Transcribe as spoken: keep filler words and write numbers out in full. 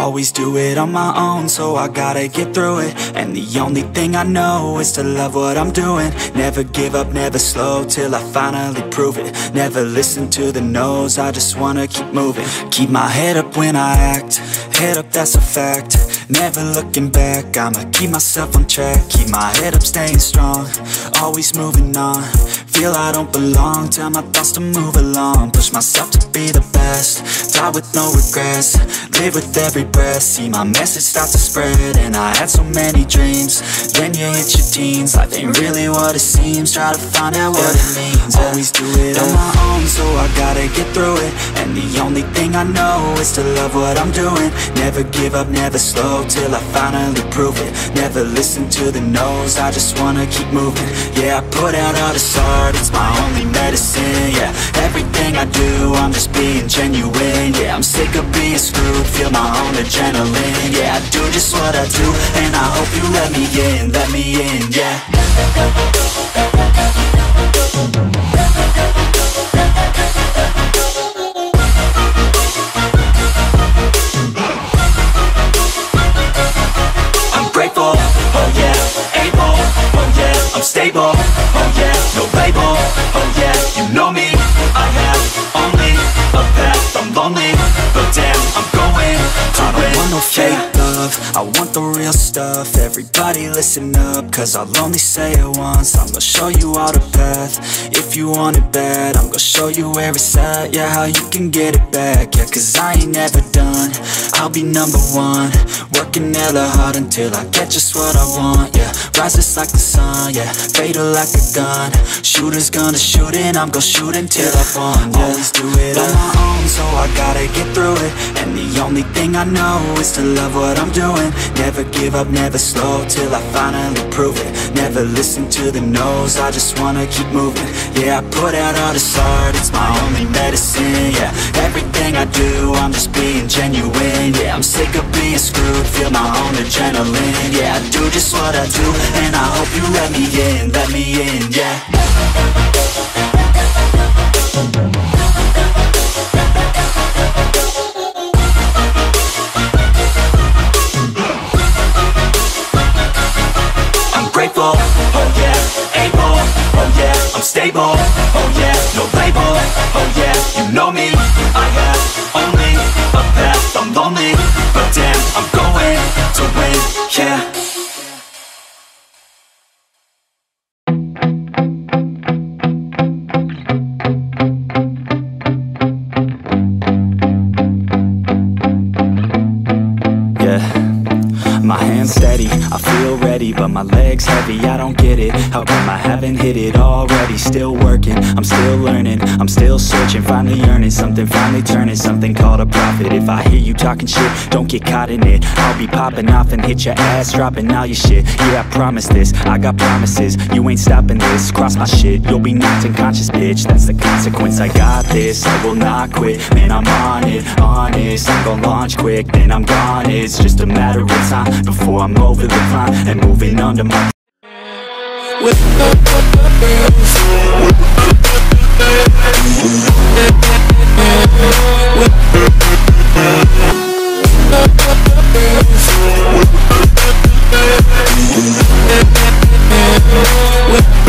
Always do it on my own, so I gotta get through it. And the only thing I know is to love what I'm doing. Never give up, never slow, till I finally prove it. Never listen to the no's, I just wanna keep moving. Keep my head up when I act, head up, that's a fact. Never looking back, I'ma keep myself on track. Keep my head up, staying strong, always moving on. Feel I don't belong, tell my thoughts to move along. Push myself to be the best, die with no regrets. Live with every breath, see my message start to spread. And I had so many dreams, then you hit your teens. Life ain't really what it seems, try to find out what it means. Always do it on my own, so I gotta get through it. And the only thing I know is to love what I'm doing. Never give up, never slow, till I finally prove it. Never listen to the no's, I just wanna keep moving. Yeah, I put out all this art, it's my only medicine. Yeah, everything I do, I'm just being genuine. Yeah, I'm sick of being screwed, feel my own adrenaline. Yeah, I do just what I do, and I hope you let me in, let me in, yeah. I'm grateful, oh yeah, able, oh yeah, I'm stable, oh yeah, no label, oh yeah, you know me, I have only a path, I'm lonely, but damn, I'm going to I don't win. Want no fake love, I want the real stuff. Everybody listen up, cause I'll only say it once. I'm gonna show you all the path, if you want it bad. I'm gonna show you where it's at, yeah, how you can get it back. Yeah, cause I ain't never done, I'll be number one. Working hella hard until I get just what I want, yeah. Rises like the sun, yeah, fatal like a gun. Shooters gonna shoot and I'm gonna shoot until I won, yeah. Always do it on my own, so I gotta get through it. And the only thing I know is to love what I'm doing. Never give up, never slow, till I finally prove it. Never listen to the no's, I just wanna keep moving. Yeah, I put out all this art, it's my only medicine. Yeah, everything I do, I'm just being genuine. Yeah, I'm sick of being screwed, feel my own adrenaline. Yeah, I do just what I do, and I hope you let me in, let me in, yeah. I'm grateful, oh yeah, able, oh yeah, I'm stable, oh yeah, no label, oh yeah, you know me, I have only a path, I'm lonely, but damn, I'm going to win, yeah. My hands steady, I feel ready, but my legs heavy, I don't get it. How come I haven't hit it already? Still working, I'm still learning, I'm still searching, finally earning something, finally turning something called a profit. If I hear you talking shit, don't get caught in it. I'll be popping off and hit your ass, dropping all your shit. Yeah, I promise this, I got promises, you ain't stopping this. Cross my shit, you'll be knocked unconscious, bitch. That's the consequence, I got this, I will not quit. Man, I'm on it, honest, I'm gon' launch quick, then I'm gone. It's just a matter of time before I'm over the climb and moving under my with with